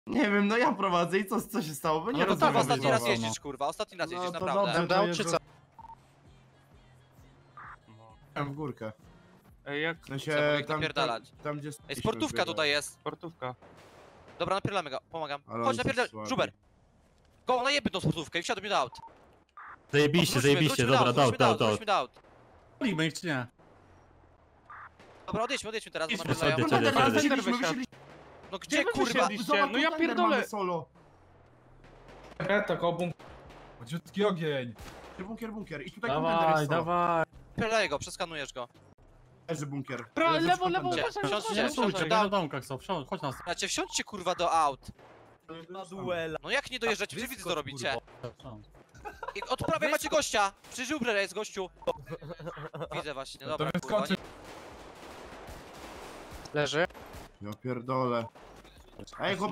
Nie wiem, no ja prowadzę i co się stało? Bo nie No to rozumiem. tak, Ostatni raz no. jeździsz, kurwa, ostatni raz jeździsz, No to naprawdę. dobrze, Dał to czy jest co? w górkę. Ej, jak W sensie Trzeba tam, napierdalać. tam gdzie Ej, staliśmy sportówka biegać. tutaj jest. sportówka. Dobra, napierdalamy go, pomagam. Ale Chodź, oni są napierdal... słabi. Żuber! Go, najebmy tą sportówkę i wsiadł mi do aut. Zajebiście, zajebiście, dobra, dał. Wróćmy do aut. Palimy ich czy nie? Dobra, odejdźmy teraz, bo Idźmy napierdalają. sobie, Kurde, wtedy. wysiedliśmy, Wysiadł. wysiedliśmy. No gdzie, Gdzie wy kurwa? wysiedliście? Zobacz, No ja kontener pierdolę. mamy solo. Tak, obum. Maciutki ogień. Bunkier. I tutaj kontener jest solo. Dawaj. Napierdalaj go, przeskanujesz go. Leży bunkier. Lewo, lewo, Gdzie? uważaj, Wsiądźcie, uważaj. wsiądźcie, Na domkach są, chodź nas. Znaczy, wsiądźcie kurwa do aut. Na duela. No jak nie dojeżdżacie, wy widzę co robicie. Wsiądź. I od prawej macie gościa! Przy żubrze jest gościu. Widzę właśnie, To dobra, kurwa. wyskoczy. Leży. Ja pierdolę. Ej, chłopaki.